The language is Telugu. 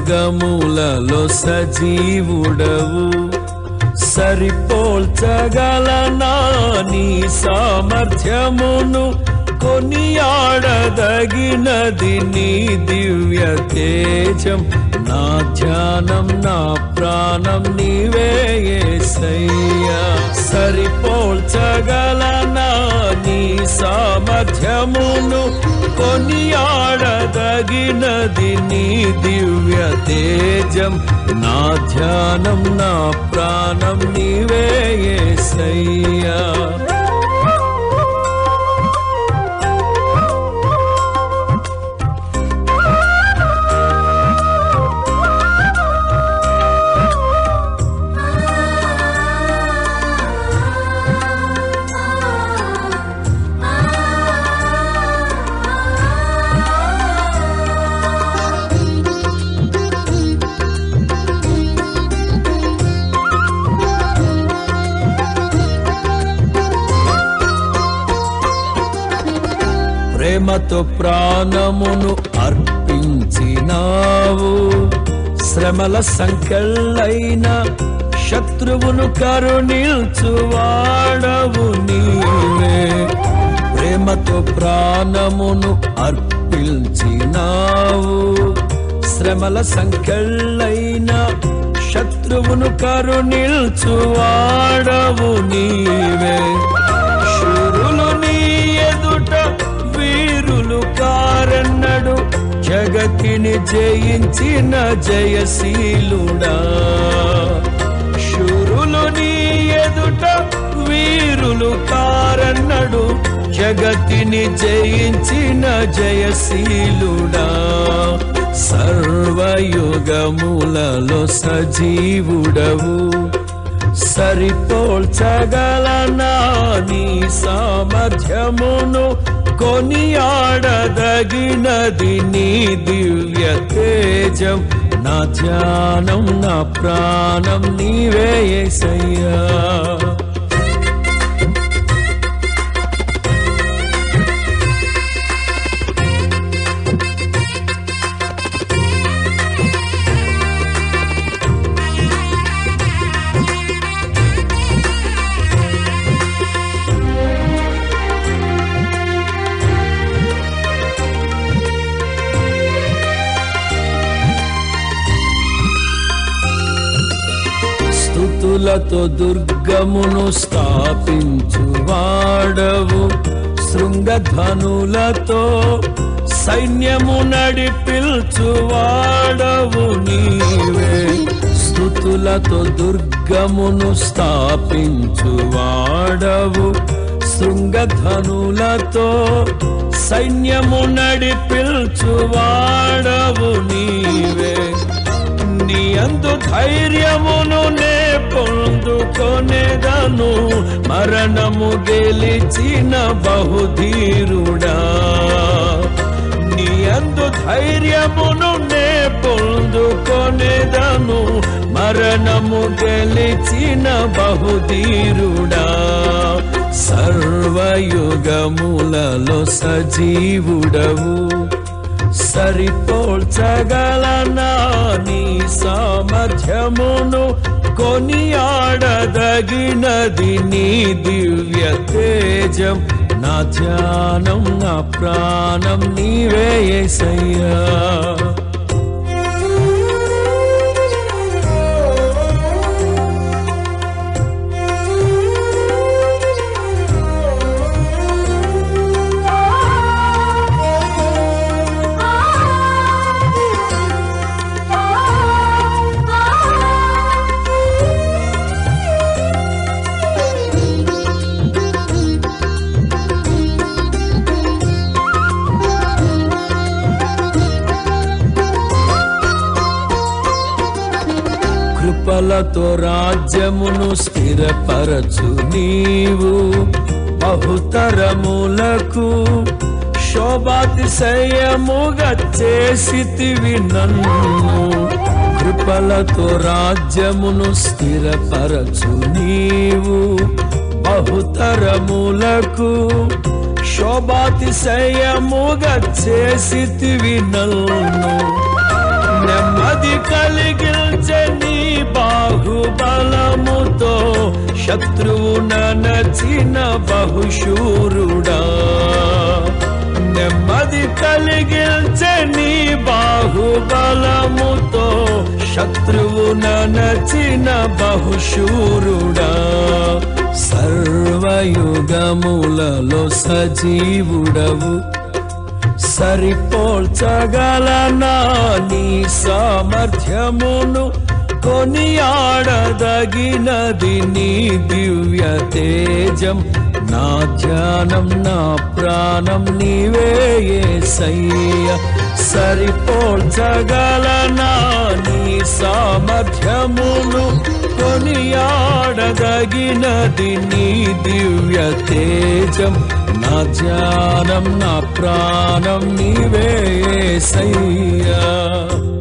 యుగములలో సజీవుడవు సరిపోల్చగలనా నీ సామర్థ్యమును కొనియాడదగినది నీ దివ్య తేజం నా ధ్యానం నా ప్రాణం నీవే యేసయ్యా సరిపోల్చగలనా నీ సామర్థ్యమును కొనియాడదగినది నీ దివ్య తేజం నా ధ్యానం నా ప్రాణం నీవే యేసయ్యా ప్రేమతో ప్రాణమును అర్పించినావు శ్రమల సంకెళ్ళైన శత్రువును కరుణించువాడవు నీవే ప్రేమతో ప్రాణమును అర్పించినావు శ్రమల సంకెళ్ళైన శత్రువును కరుణించువాడవు నీవే శూరులు నీ ఎదుట వీరులు కారన్నడు జగతిని జయించిన జయశీలుడా శూరులు నీ ఎదుట వీరులు కారన్నడు జగతిని జయించిన జయశీలుడా సర్వయుగములలో సజీవుడవు సరిపోల్చగలనా నీ సామర్థ్యమును కొనియాడదగినది నీ దివ్య తేజం నా ధ్యానం నా ప్రాణం నీవే యేసయ్యా స్తుతులతో దుర్గమును స్థాపించువాడవు శృంగధ్వనులతో సైన్యము నడిపిల్చువాడవు నీవే స్తుతులతో దుర్గమును స్థాపించువాడవు శృంగధ్వనులతో సైన్యము నడిపిల్చువాడవు నీవే నీ యందు ధైర్యమును నే పొందుకొనేదను మరణము గెలిచిన బహుధీరుడా నీ యందు ధైర్యమును నే పొందుకొనేదను మరణము గెలిచిన బహుధీరుడా సర్వయుగములలో సజీవుడవు సరిపోల్చగలనా నీ సామర్థ్యమును కొనియాడదగినది నీ దివ్య తేజం నా ధ్యానం నా ప్రాణం నీవే యేసయ్యా కృపలతో రాజ్యమును స్థిరపరచు నీవు బహుతరములకు శోభాతిశయముగా చేసితివి నన్ను కృపలతో రాజ్యమును స్థిరపరచు నీవు బహుతరములకు శోభాతిశయముగా చేసితివి నన్ను నెమ్మది కలిగించే నీ బాహుబలముతో శత్రువు నచిన బహుశూరుడా. నెమ్మది కలిగించే నీ బాహుబలముతో శత్రువు నచిన బహుశూరుడా. సర్వయుగములలో సజీవుడవు, సరిపోల్చగలనా నీ సామర్థ్యమును, కొనియాడదగినది నీ దివ్య తేజం. నా ధ్యానం నా ప్రాణం నీవే యేసయ్యా. సరిపోల్చగలనా నీ సామర్థ్యమును, కొనియాడదగినది నీ దివ్య తేజం. నా ధ్యానం నా ప్రాణం నీవే యేసయ్యా.